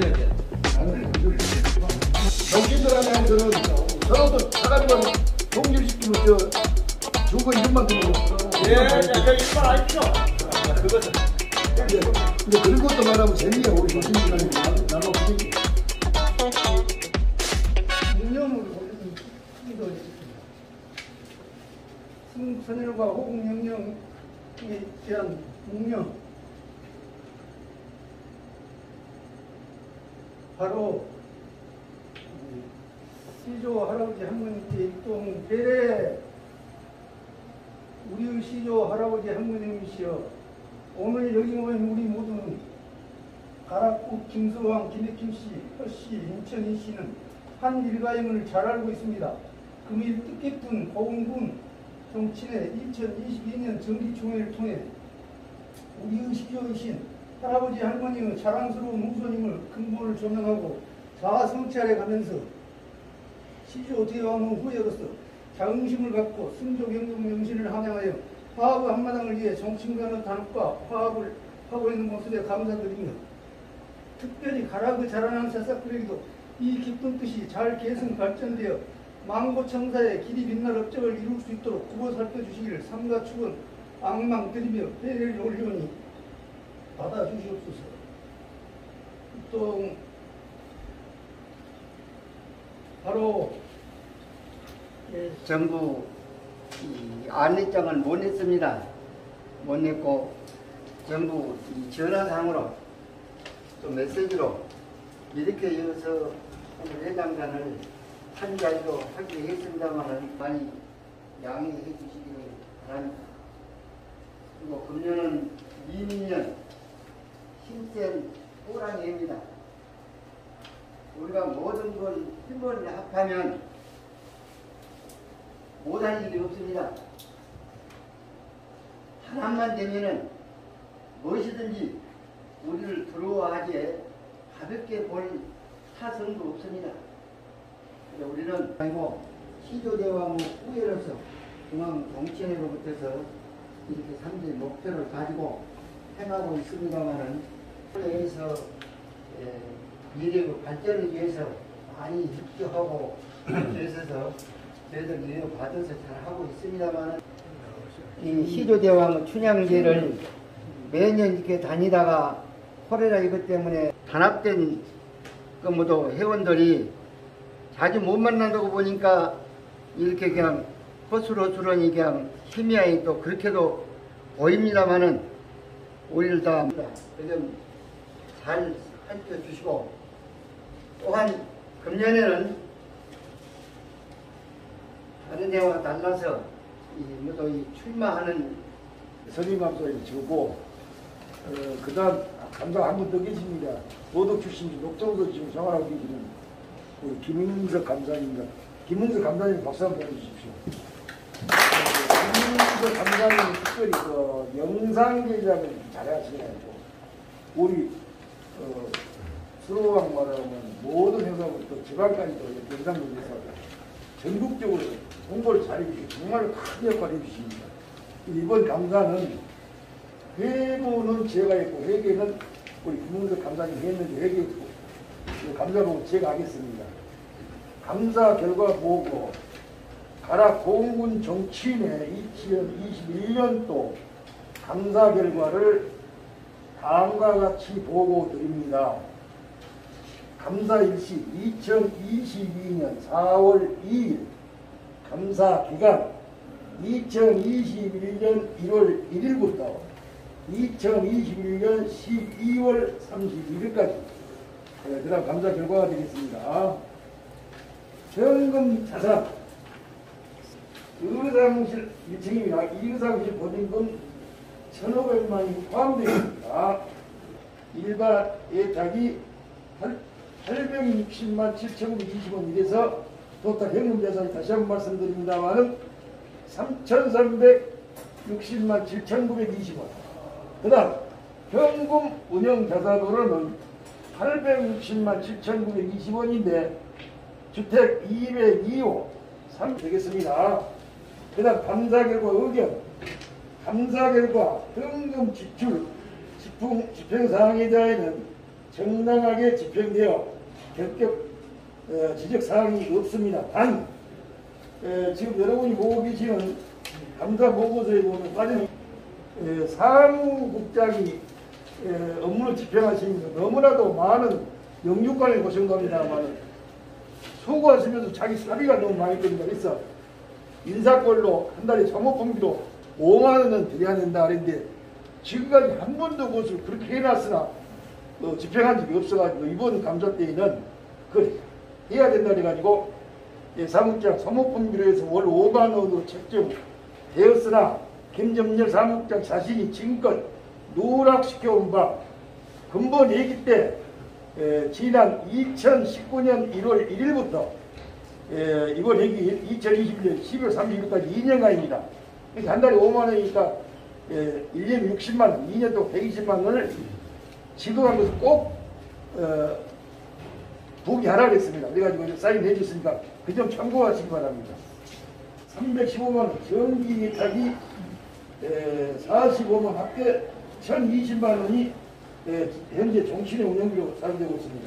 정신들한테는 저도 사람과 동일시키면 주거 이름만 들고. 예, 약간 일반 아니죠? 그것은. 근데 그런 것도 말하면 재미야. 우리 정신들한테 나눠 보지. 묵념으로 이거 승선열과 호국영령에 대한 묵념, 바로 시조 할아버지 할머니께 입동 배례, 우리의 시조 할아버지 할머님이시여, 오늘 여기 모인 우리 모두는 가락국 김서왕, 김혜킴씨, 허씨, 인천희 씨는 한 일가임을 잘 알고 있습니다. 금일 뜻깊은 고흥군 정친의 2022년 정기총회를 통해 우리의 시조이신 할아버지 할머니의 자랑스러운 후손임을 근본을 조명하고 자아성찰해 가면서 시조 대왕의 후예로서 자긍심을 갖고 승조경동 명신을 함양하여 화합의 한마당을 위해 정치인간의 단합과 화합을 하고 있는 모습에 감사드리며, 특별히 가락의 자라난 새싹들에게도 이 깊은 뜻이 잘 계승 발전되어 망고청사의 길이 빛날 업적을 이룰 수 있도록 구워 살펴주시기를 삼가 축원 악망드리며 배례를 올리오니 받아주시옵소서. 또 바로 전부 이 안내장을 못 냈습니다. 못 냈고 전부 이 전화상으로 또 메시지로 이렇게 이어서 오늘 회장단을 한 자리로 하기로 했습니다만 많이 양해해 주시기를 바랍니다. 그리고 금년은 이민년 힘센 호랑이입니다. 우리가 모든 걸 힘을 합하면 못할 일이 없습니다. 하나만 되면은 무엇이든지 우리를 두려워하기에 가볍게 볼 타성도 없습니다. 우리는 아니고 시조대왕의 후예로서 중앙 정치회로부터서 이렇게 3대 목표를 가지고 행하고 있습니다만은 해외에서 미래의 발전을 위해서 많이 협조하고 애써서 저희들 유효 받아서 잘 하고 있습니다만은 이 시조대왕 춘향제를 매년 이렇게 다니다가 코레라 이것 때문에 단합된 모두 회원들이 자주 못 만난다고 보니까 이렇게 그냥 허술허술하니 그냥 희미하게 또 그렇게도 보입니다만은 우리를 다 좀 잘 살펴 주시고, 또한 금년에는 다른 해와 달라서 모두 이 출마하는 선임감소에 주고, 그 다음 감사 한 분 더 계십니다. 도덕 출신이 녹정도 지금 생활하고 계시는 우리 김은석 감사입니다. 김은석 감사님 박수 한번 보내주십시오. 김은석 감사님 특별히 그 영상 제작을 잘하시네요. 우리 수로왕 말하면 모든 회사부터 지방까지도 영상 제작을 전국적으로 홍보를 잘해주시고 정말 큰 역할을 해주십니다. 이번 감사는 회부는 제가 했고 회계는 우리 김은석 감사님이 했는데 회계했고 감사 보고 제가 하겠습니다. 감사 결과 보고 가락 고흥군 정치인의 2021년도 감사 결과를 다음과 같이 보고 드립니다. 감사 일시 2022년 4월 2일, 감사 기간 2021년 1월 1일부터 2021년 12월 31일까지 그 다음 감사 결과가 되겠습니다. 현금 자산 의사무실 1층입니다. 이 의사무실 보증금 1,500만이 포함되어 있습니다. 일반 예탁이 860만 7,920원 이래서 토탈 현금 자산이 다시 한번 말씀드립니다만은 3,360만 7,920원. 그 다음 현금 운영 자산으로는 860만 7,920원인데 주택 202호 3 되겠습니다. 그 다음 감사 결과 의견, 감사 결과 등금 지출 집행사항에 대해서는 정당하게 집행되어 결격 지적 사항이 없습니다. 단 지금 여러분이 보고 계시는 감사 보고서에 보면 빠진 사무국장이 업무를 집행하시면서 너무나도 많은 영유관을 고생합니다만 수고하시면서 자기 사비가 너무 많이 듭니다. 그래서 인사권로 한 달에 사모품비로 5만 원은 드려야 된다 그랬는데 지금까지 한 번도 그것을 그렇게 해놨으나 집행한 적이 없어가지고 이번 감사 때에는 그걸 해야 된다 그래가지고 사무국장 사모품비로 해서 월 5만 원으로 책정되었으나 김점열 사무국장 자신이 지금껏 누락시켜온 바 근본 얘기 때 지난 2019년 1월 1일부터 이번 얘기 2021년 12월 30일까지 2년간입니다. 한 달에 5만 원이니까 1년 60만 원, 2년 동안 120만 원을 지급한 것을 꼭 부기하라 그랬습니다. 그래가지고 사인해 줬으니까 그 점 참고하시기 바랍니다. 315만 원 전기 예탁이 45만 합계 1020만 원이 현재 정신의 운영비로 사용되고 있습니다.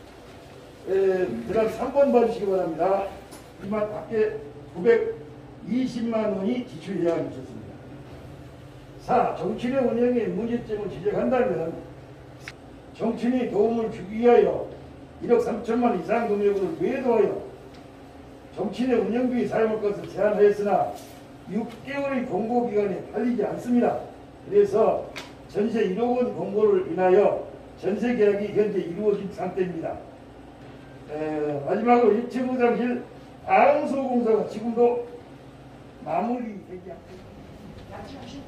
그 다음 3번 봐주시기 바랍니다. 이만 합계 920만 원이 지출 예약이 있었습니다. 4. 정치의 운영에 문제점을 지적한다면 정치인이 도움을 주기 위하여 1억 3천만 원 이상 금액을 외도하여 정치인의 운영비에 사용할 것을 제안하였으나 6개월의 공고기간에 팔리지 않습니다. 그래서 전세 1억 원 공고를 인하여 전세 계약이 현재 이루어진 상태입니다. 마지막으로 입체무장실 앙소공사가 지금도 마무리되지 않습니다.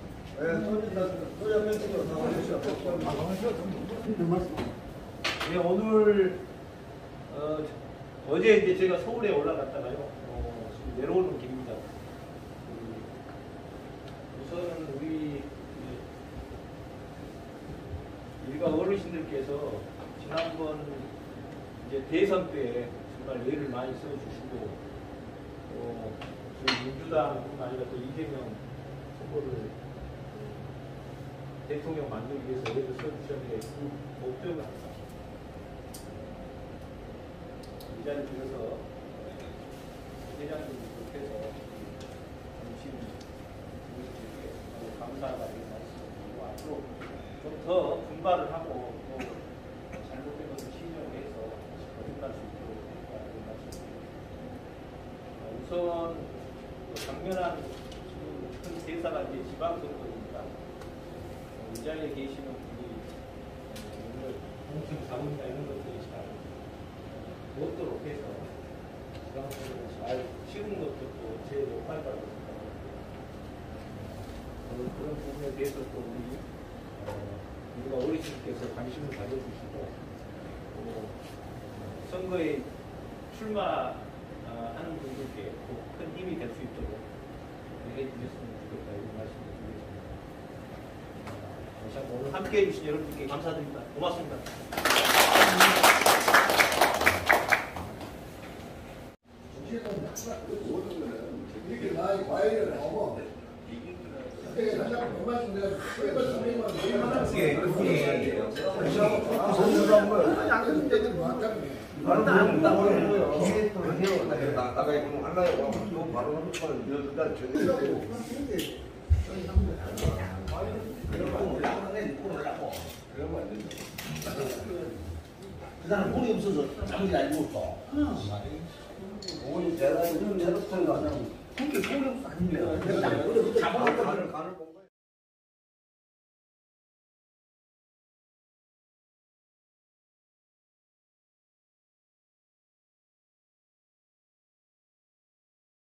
네, 오늘 어제 이제 제가 서울에 올라갔다가요. 지금 내려오는 길입니다. 우선은 우리 일가 어르신들께서 지난번 이제 대선 때 정말 예를 많이 써주시고 저희 민주당뿐만 아니라 또 이재명 후보를 대통령 만들기 위해서 애를 써주셨는데 그 목적은 이 자리를 빌어서 회장님께서 정신 감사하다는 말씀드리고 앞으로 좀 더 분발을 하고 또 잘못된 것을 신용을 해서 거듭날 수 있도록 말씀드립니다. 우선 당면한 큰 대사가 이제 지방선거입니다. 이 자리에 계시는 분이 오늘 공식 자문이나 이런 것들이 잘 못도록 해서 지방선거를 잘 치르는 것도 또 제 역할이라고 생각합니다. 그런 부분에 대해서 또 우리가 어르신께서 관심을 가져주시고 선거에 출마하는 분들께 큰 힘이 될 수 있도록 해주셨으면 좋겠다 이런 말씀을 드리겠습니다. 다시 한번 오늘 함께해 주신 여러분께 감사드립니다. 고맙습니다. 이렇게 나의 과외를 하고 그때 한장 100만씩 내가 300만 그 사람 돈이 없어서 아무리 알고 있어. 오늘 제가 요즘 제로스터가 그렇게 돈이 없어 아니면 잡아놓고 가는 공부.